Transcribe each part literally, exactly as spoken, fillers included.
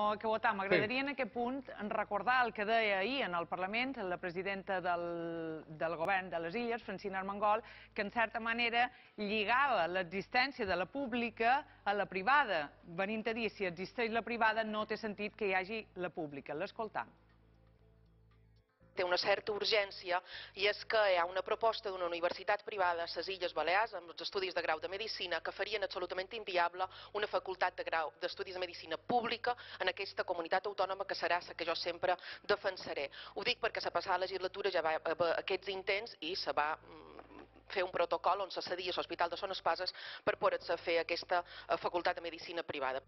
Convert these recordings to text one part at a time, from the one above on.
no que votar. M'agradaria en aquest punt recordar el que deia ahir en el Parlament la presidenta del, del govern de les Illes, Francina Armengol, que en certa manera lligava l'existència de la pública a la privada, venint a dir si existeix la privada no té sentit que hi hagi la pública. L'escoltam. Té una certa urgència i és que hi ha una proposta d'una universitat privada a les Illes Balears amb els estudis de grau de Medicina que farien absolutament inviable una facultat de grau d'estudis de Medicina pública en aquesta comunitat autònoma que serà la que jo sempre defensaré. Ho dic perquè la passada legislatura ja va haver aquests intents i se va fer un protocol on se cedia a l'Hospital de Son Espases per poder-se fer aquesta facultat de Medicina privada.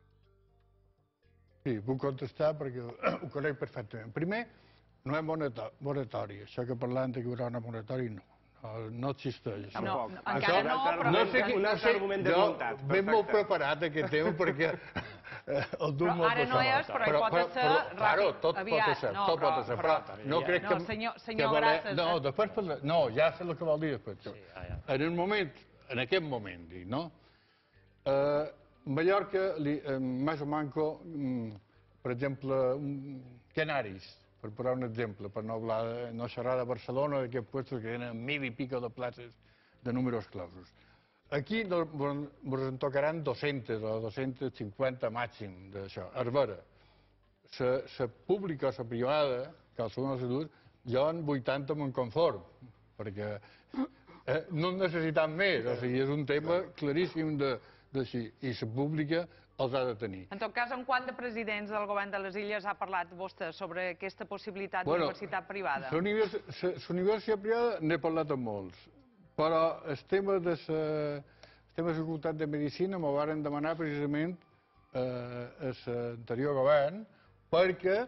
Sí, puc contestar perquè ho conec perfectament. Primer, no és moratori. Això que parlant que hi haurà una moratòria, no. No existeix. No, encara no, però... No sé quin argument desmuntat. Jo ben molt preparat aquest tema perquè el duc molt Ara no és, però hi pot ser ràpid, tot pot ser, tot pot ser. Però no crec que... Senyor Grases... No, després parlem... No, ja sé el que vol dir després. En el moment, en aquest moment, dic, no? Mallorca, més o manco, per exemple, Canaris, per posar un exemple, per no, hablar, no xerrar de Barcelona, d'aquests puestos que tenen mil i pico de places de números clausos. Aquí ens en tocaran dos-centes o dos-centes cinquanta màxim d'això. A veure, la pública o la privada, que al segon salut, jo en vuitanta me'n conform, perquè no en necessitem més, o sigui, és un tema claríssim d'així, i la pública els ha de tenir. En tot cas, en quant de presidents del govern de les Illes ha parlat vostè sobre aquesta possibilitat d'universitat privada? La universitat privada n'he parlat amb molts, però el tema de la facultat de Medicina m'ho varen demanar precisament a l'anterior govern perquè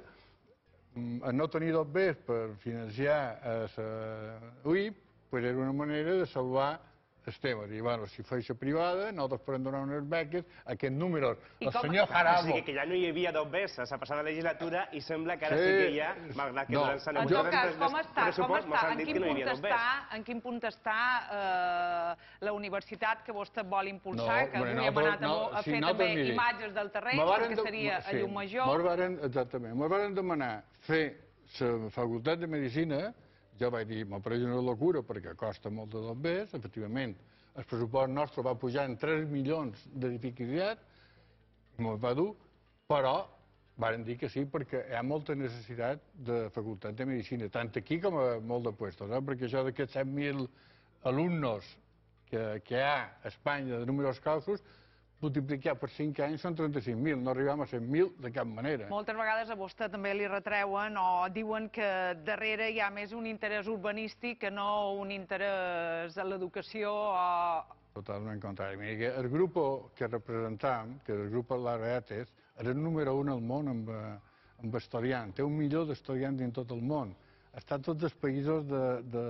a no tenir dos bes per financiar la U I P era una manera de salvar el tema. Dir, bueno, si feix a privada, nosaltres podem donar unes beques, aquests números. El senyor Jarabo... O sigui que ja no hi havia dos bes a la passada legislatura i sembla que ara sí que hi ha, malgrat que durant la negociació del pressupost mos han dit que no hi havia dos bes. En quin punt està la universitat que vostè vol impulsar, que avui hem anat a fer també imatges del terreny, perquè seria a llum major? Exactament. Ens van demanar fer la facultat de Medicina. Jo vaig dir, m'ha pareix una locura perquè costa molt de dos bes, efectivament, el pressupost nostre va pujar en tres milions de dificultat, m'ho va dur, però varen dir que sí perquè hi ha molta necessitat de facultat de Medicina, tant aquí com a molt de puestos, perquè això d'aquests set mil alumnes que hi ha a Espanya de números clausos, multiplicar per cinc anys són trenta-cinc mil, no arribem a cent mil de cap manera. Moltes vegades a vostè també li retreuen o diuen que darrere hi ha més un interès urbanístic que no un interès a l'educació o... Totalment contrari. Mira, el grup que representam, que és el grup L'Areates, és el número un al món amb estudiants. Té un milió d'estudiants en tot el món. Està a tots els països de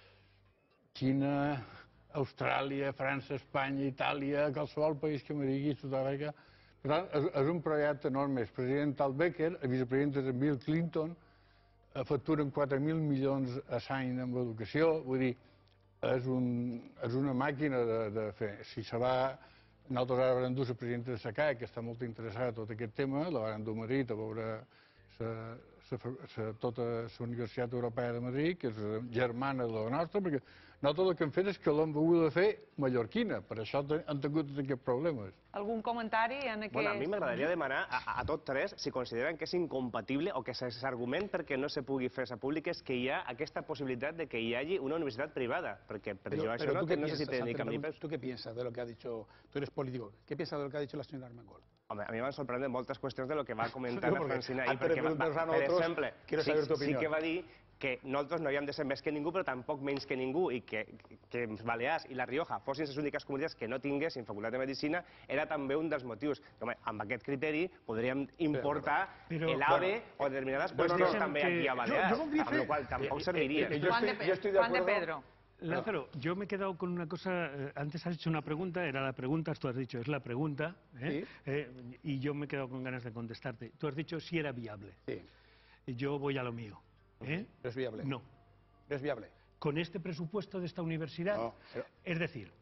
Xina, Austràlia, França, Espanya, Itàlia, qualsevol país que me digui, Sud-amèrica. Per tant, és un projecte enorme. El president Tal Becker, el vicepresident de Bill Clinton, facturen quatre mil milions a l'any en l'educació. Vull dir, és una màquina de fer. Si se va... Nosaltres ara vam dur la presidenta de S A C A, que està molt interessada en tot aquest tema, la vam dur a Madrid a veure tota la Universitat Europea de Madrid, que és germana de la nostra, perquè nosaltres el que hem fet és que l'hem volgut fer mallorquina, per això han tingut aquests problemes. Algun comentari en aquest... Bueno, a mi m'agradaria demanar a tots tres si consideren que és incompatible o que l'argument perquè no se pugui fer la pública és que hi ha aquesta possibilitat de que hi hagi una universitat privada, perquè per jo això no sé si té ni cap ni peus. ¿Tú qué piensas de lo que ha dicho, tú eres político, qué piensas de lo que ha dicho la señora Armengol? Home, a mi m'han sorprès moltes qüestions de lo que va comentar la Francina ahir, perquè, per exemple, sí que va dir que nosaltres no havíem de ser més que ningú, però tampoc menys que ningú, i que els Balears i la Rioja fossin les úniques comunitats que no tinguessin facultat de Medicina, era també un dels motius. Amb aquest criteri podríem importar l'AVE o determinades qüestions també aquí a Balears, amb la qual tampoc serviria. Juan de Pedro. Lázaro, yo me he quedado con una cosa, eh, antes has hecho una pregunta, era la pregunta, tú has dicho, es la pregunta, ¿eh? ¿Sí? Eh, y yo me he quedado con ganas de contestarte. Tú has dicho si era viable. Sí. Yo voy a lo mío. ¿Eh? ¿No es viable? No. ¿No es viable? Con este presupuesto de esta universidad, no, pero... es decir,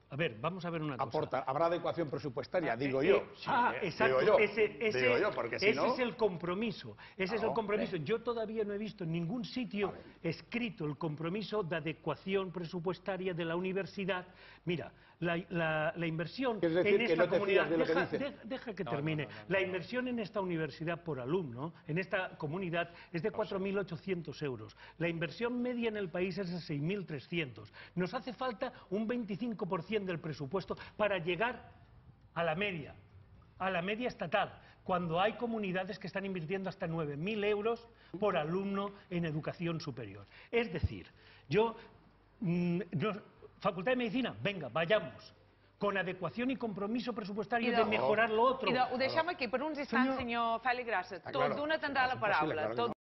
A ver, vamos a ver una cosa. Aporta, habrá adecuación presupuestaria, Ah, digo eh, yo. eh, ah, Sí, exacto. digo yo, ese ese, digo yo, porque si ese no... es el compromiso. Ese Claro, es el compromiso. eh. Yo todavía no he visto en ningún sitio escrito el compromiso de adecuación presupuestaria de la universidad. Mira, la, la, la inversión ¿Quieres decir en que esta no te comunidad... fías de lo que deja, dicen? deja, deja que No, termine. no, no, no, la no. inversión en esta universidad por alumno, en esta comunidad, es de cuatro mil ochocientos euros. La inversión media en el país es de seis mil trescientos. Nos hace falta un veinticinco por ciento del presupuesto para llegar a la media, a la media estatal, cuando hay comunidades que están invirtiendo hasta nueve mil euros por alumno en educación superior. Es decir, yo, mmm, yo, Facultad de Medicina, venga, vayamos, con adecuación y compromiso presupuestario de, de mejorar lo otro. I de, ho deixem aquí per uns instants, senyor, senyor Fèlix Grassa. Tot d'una tindrà la paraula. Tot